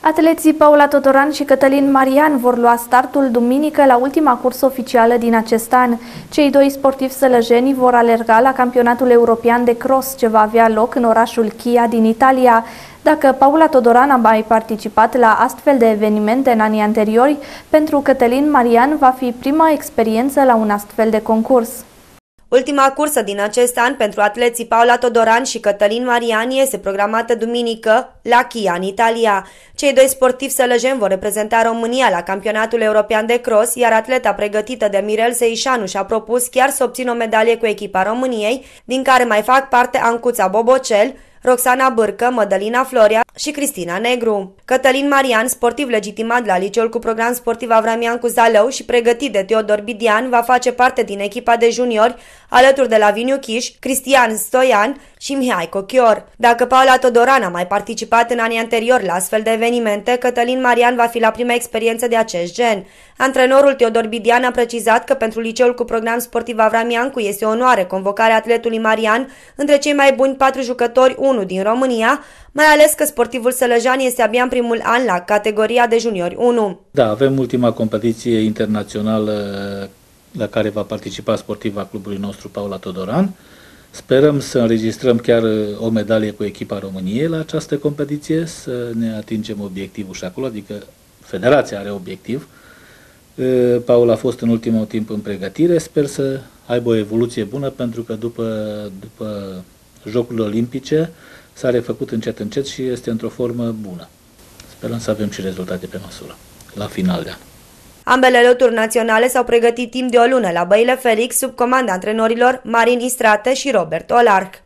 Atleții Paula Todoran și Cătălin Marian vor lua startul duminică la ultima cursă oficială din acest an. Cei doi sportivi sălăjeni vor alerga la campionatul european de cross, ce va avea loc în orașul Chia din Italia. Dacă Paula Todoran a mai participat la astfel de evenimente în anii anteriori, pentru Cătălin Marian va fi prima experiență la un astfel de concurs. Ultima cursă din acest an pentru atleții Paula Todoran și Cătălin Marian este programată duminică la Chia, în Italia. Cei doi sportivi sălăjeni vor reprezenta România la campionatul european de cross, iar atleta pregătită de Mirel Seișanu și-a propus chiar să obțină o medalie cu echipa României, din care mai fac parte Ancuța Bobocel, Roxana Bârcă, Mădălina Florea și Cristina Negru. Cătălin Marian, sportiv legitimat la liceul cu program sportiv Avramian cu Zalău și pregătit de Teodor Bidian, va face parte din echipa de juniori alături de Laviniu Chiș, Cristian Stoian și Mihai Cochior. Dacă Paula Todoran a mai participat în anii anteriori la astfel de evenimente, Cătălin Marian va fi la prima experiență de acest gen. Antrenorul Teodor Bidian a precizat că pentru liceul cu program sportiv Avramiancu este o onoare convocarea atletului Marian între cei mai buni 4 jucători 1 din România, mai ales că sportivul sălăjean este abia în primul an la categoria de juniori 1. Da, avem ultima competiție internațională la care va participa sportiva clubului nostru Paula Todoran. Sperăm să înregistrăm chiar o medalie cu echipa României la această competiție, să ne atingem obiectivul și acolo, adică federația are obiectiv. Paula a fost în ultimul timp în pregătire, sper să aibă o evoluție bună, pentru că după Jocurile Olimpice s-a refăcut încet și este într-o formă bună. Sperăm să avem și rezultate pe măsură la final de an. Ambele loturi naționale s-au pregătit timp de o lună la Băile Felix sub comanda antrenorilor Marin Istrate și Robert Olarc.